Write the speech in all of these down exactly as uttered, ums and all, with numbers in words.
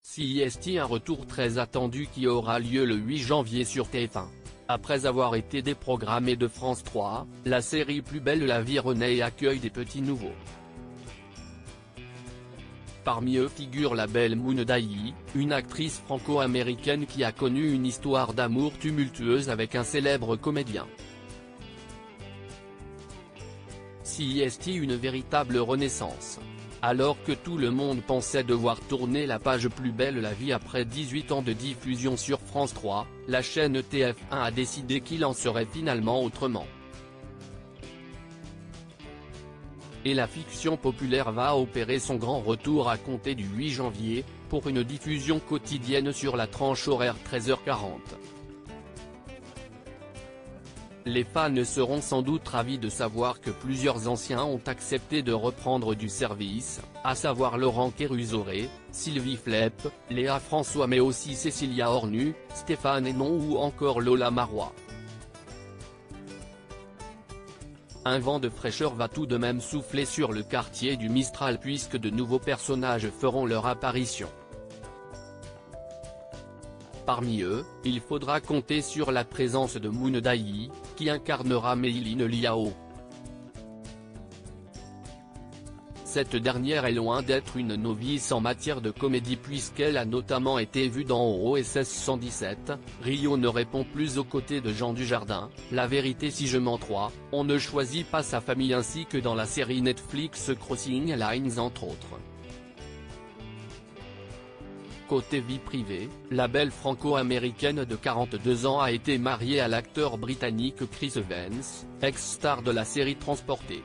C I S T, un retour très attendu qui aura lieu le huit janvier sur T F un. Après avoir été déprogrammée de France trois, la série Plus belle la vie renaît et accueille des petits nouveaux. Parmi eux figure la belle Moon Dayi, une actrice franco-américaine qui a connu une histoire d'amour tumultueuse avec un célèbre comédien. C I S T, une véritable renaissance. Alors que tout le monde pensait devoir tourner la page Plus belle la vie après dix-huit ans de diffusion sur France trois, la chaîne T F un a décidé qu'il en serait finalement autrement. Et la fiction populaire va opérer son grand retour à compter du huit janvier, pour une diffusion quotidienne sur la tranche horaire treize heures quarante. Les fans seront sans doute ravis de savoir que plusieurs anciens ont accepté de reprendre du service, à savoir Laurent Kéruzoré, Sylvie Flepp, Léa François mais aussi Cécilia Hornu, Stéphane Hénon ou encore Lola Marois. Un vent de fraîcheur va tout de même souffler sur le quartier du Mistral puisque de nouveaux personnages feront leur apparition. Parmi eux, il faudra compter sur la présence de Moon Dayi, qui incarnera Meiline Liao. Cette dernière est loin d'être une novice en matière de comédie puisqu'elle a notamment été vue dans O S S cent dix-sept, Rio ne répond plus aux côtés de Jean Dujardin, La vérité si je mens trois, On ne choisit pas sa famille ainsi que dans la série Netflix Crossing Lines entre autres. Côté vie privée, la belle franco-américaine de quarante-deux ans a été mariée à l'acteur britannique Chris Evans, ex-star de la série Transporté.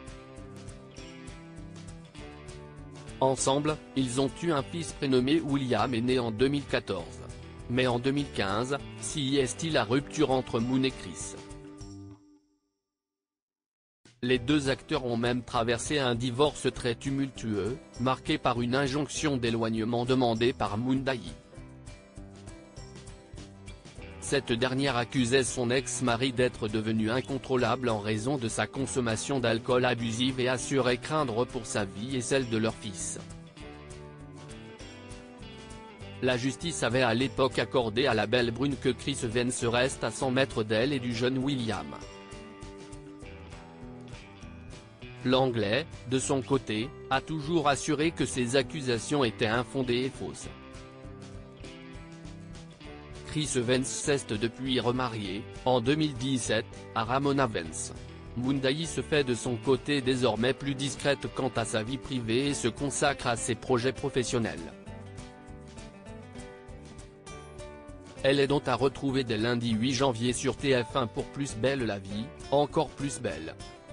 Ensemble, ils ont eu un fils prénommé William et né en deux mille quatorze. Mais en deux mille quinze, C I S T la rupture entre Moon et Chris. Les deux acteurs ont même traversé un divorce très tumultueux, marqué par une injonction d'éloignement demandée par Moon Dayi. Cette dernière accusait son ex-mari d'être devenu incontrôlable en raison de sa consommation d'alcool abusive et assurait craindre pour sa vie et celle de leur fils. La justice avait à l'époque accordé à la belle brune que Chris Evans reste à cent mètres d'elle et du jeune William. L'Anglais, de son côté, a toujours assuré que ces accusations étaient infondées et fausses. Chris Evans s'est depuis remarié, en deux mille dix-sept, à Ramona Vance. Moon Dayi se fait de son côté désormais plus discrète quant à sa vie privée et se consacre à ses projets professionnels. Elle est donc à retrouver dès lundi huit janvier sur T F un pour Plus belle la vie, encore plus belle.